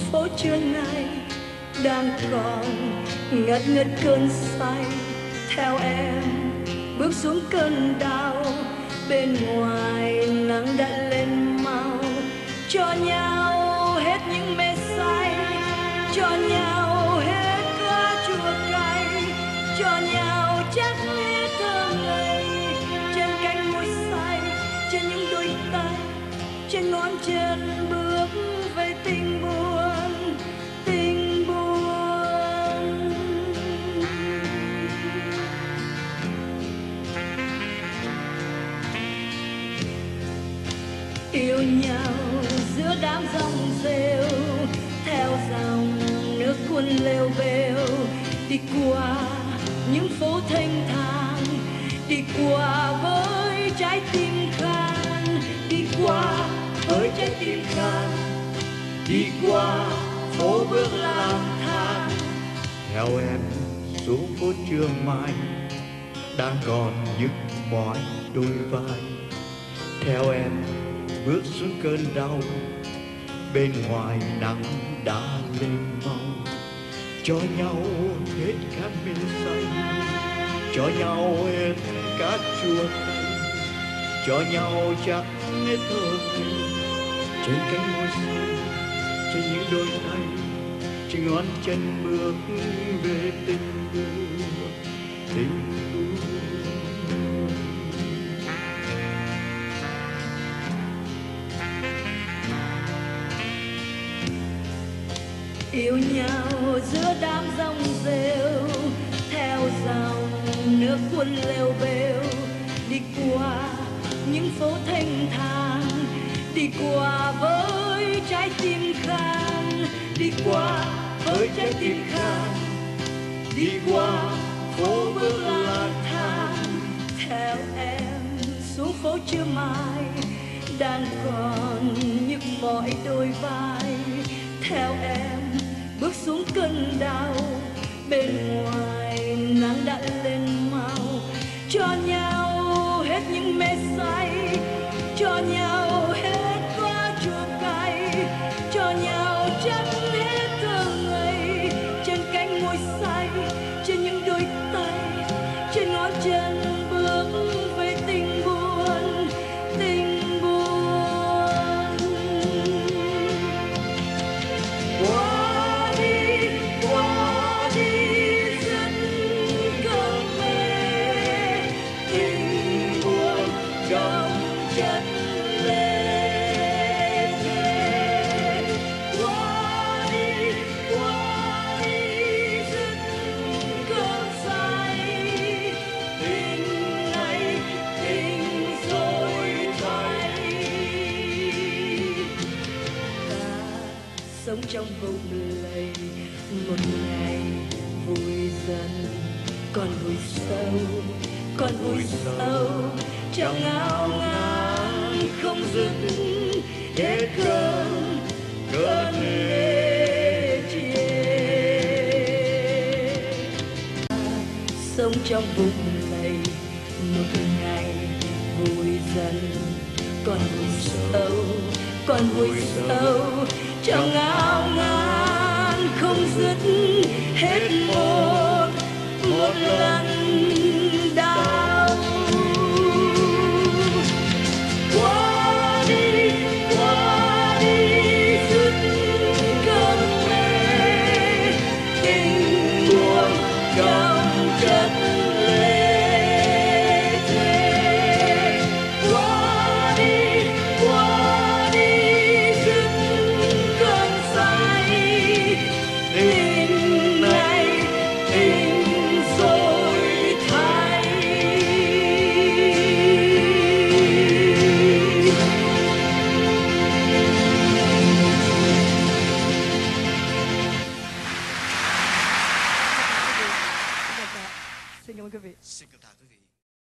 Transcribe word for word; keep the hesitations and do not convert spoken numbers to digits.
phố trưa nay đang còn ngất ngất cơn say. Theo em bước xuống cơn đau, bên ngoài nắng đã lên mau. Cho nhau hết những mê say, cho nhau hết cá chua cay, cho nhau chắc hết thơ ngây. Trên cánh môi say, trên những đôi tay, trên ngón chân bước về tình buồn, tình buồn. Yêu nhau giữa đám rong rêu, theo dòng nước cuốn lêu bêu. Đi qua những phố thênh thang, đi qua với trái tim khan, đi qua với trái tim khan, đi qua phố bước lang thang. Theo em xuống phố trưa mai, đang còn nhức mỏi đôi vai. Theo em bước xuống cơn đau, bên ngoài nắng đã lên mau. Cho nhau hết khát mê say, cho nhau hết cá chua cay, cho nhau chắc hết thơ ngây. Trên cánh môi say, trên những đôi tay, trên ngón chân bước về tình buồn, tình buồn. Yêu nhau giữa đám rong rêu, theo dòng nước cuốn lêu bêu. Đi qua những phố thênh thang, đi qua với trái tim khan, đi qua với trái tim khan, đi qua phố bước lang thang. Theo em xuống phố trưa mai, đang còn nhức mỏi đôi vai. Theo em bước xuống cơn đau, bên ngoài nắng đã lên mau. Cho nhau hết những mê say, cho nhau hết quá chua cay, cho nhau chắc hết thơ ngây. Trên cánh môi say, trên những đôi tay, trên ngón chân bước về tình buồn, tình buồn. Qua đi, qua đi dứt cơn mê, tình buồn trong chất lê thê. Qua đi, qua đi dứt cơn say, tình này tình rồi thay. Ta sống trong vùng lầy, một ngày vui dần, còn vui sâu, còn vui sâu trong ngao ngán không dứt. Hết cơn cơn ê chê, sống trong vùng lầy, một ngày vui dần, còn vui sâu, còn vui sâu trong ngao ngán không dứt. Hết một một lần đau. Qua đi, qua đi dứt cơn mê, tình buồn trong chất lê thê. Qua đi, qua đi dứt cơn say, tình này tình rồi thay. Xin cảm ơn quý vị. Xin cảm ơn.